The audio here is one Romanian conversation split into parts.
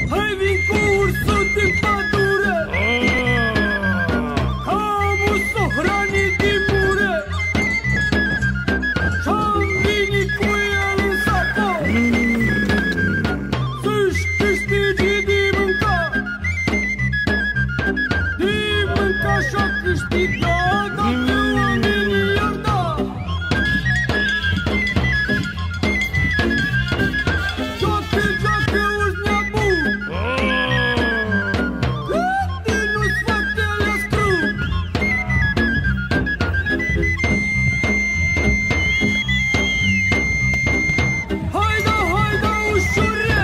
Hai vin cu ursul din pădure, Camu s-o hrani din mure, Și-am venit cu el în saco, Să-și câștige din mânca, Din mânca și-a câștigat, Dacă oamenii i-ar da. Joacă, joacă, urși nebun, Câte nu-ți faptele scru. Haida, haida, ușure,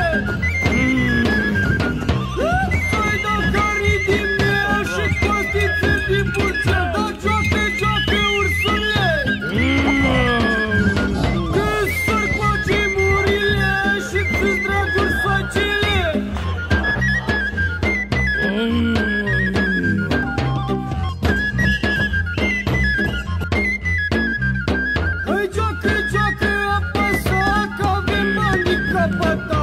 Să-i dau carii din miel și costițe din bucel. Da, joacă, joacă, ursule, Că-ți sărcoace murile și ți-ți draguri facile. Hai joacă, joacă, apăsa, Că avem banii capăta.